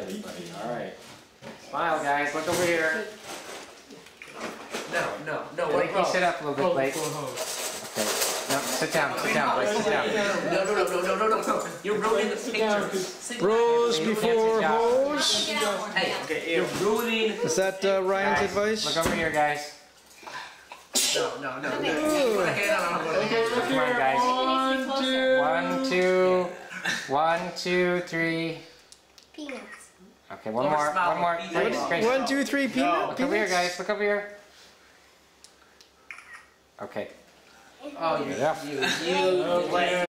everybody. All right. Smile, guys. Look over here. No. Blake, you sit up a little bit, Blake. Okay. No, sit down, Blake. Sit down. No. You're ruining the picture. Rose before hose. Hey, you're ruining. Is that Ryan's advice? Look over here, guys. No. Come on, guys. 1, 2, 3. Peanuts. Okay, one more. Grace. 1, 2, 3 peanuts. Look over here, guys. Look over here. Okay. Oh, Yeah. you.